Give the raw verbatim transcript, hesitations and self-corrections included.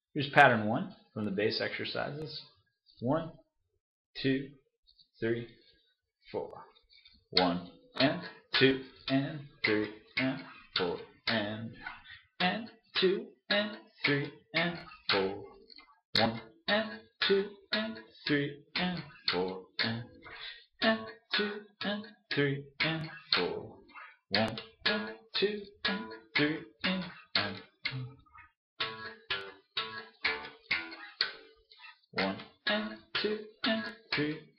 Here's pattern one from the base exercises. One, two, three, four. One and two and three and four and and two and three and four. One and two and three and four and and two and three and four. One and two and three and and one and two and three